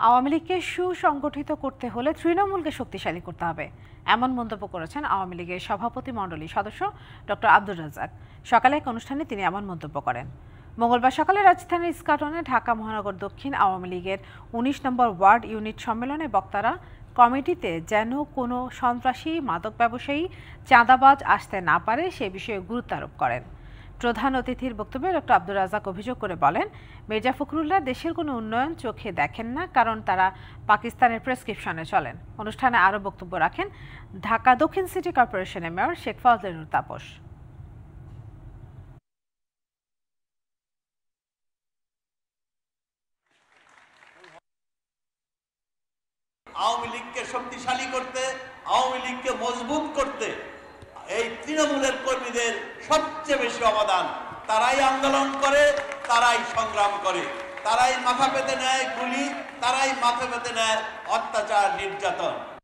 আওয়ামী লীগকে সুসংগঠিত করতে হলে তৃণমূলকে শক্তিশালী করতে হবে, এমন মন্তব্য করেছেন আওয়ামী লীগের সভাপতি মণ্ডলীর সদস্য ডক্টর আব্দুর রাজ্জাক। সকালে এক অনুষ্ঠানে তিনি এমন মন্তব্য করেন। মঙ্গলবার সকালে রাজধানীর ইস্কাটনে ঢাকা মহানগর দক্ষিণ আওয়ামী লীগের ১৯ নম্বর ওয়ার্ড ইউনিট সম্মেলনে বক্তারা কমিটিতে যেন কোনো সন্ত্রাসী, মাদক ব্যবসায়ী, চাঁদাবাজ আসতে না পারে সে বিষয়ে গুরুত্ব আরোপ করেন। প্রধান অতিথির বক্তব্যে ডক্টর আব্দুর রাজ্জাক অভিযোগ করে বলেন, মির্জা ফখরুল্লাহ দেশের কোনো উন্নয়ন চোখে দেখেন না, কারণ তারা পাকিস্তানের প্রেসক্রিপশনে চলেন। অনুষ্ঠানে আরও বক্তব্য রাখেন ঢাকা দক্ষিণ সিটি কর্পোরেশনের মেয়র শেখ ফজলে তাপস। আওয়ামী লীগকে শক্তিশালী করতে, আওয়ামী লীগকে মজবুত করতে এই তৃণমূলের কর্মীদের সবচেয়ে বেশি অবদান। তারাই আন্দোলন করে, তারাই সংগ্রাম করে, তারাই মাথা পেতে নেয় গুলি, তারাই মাথা পেতে নেয় অত্যাচার, নির্যাতন।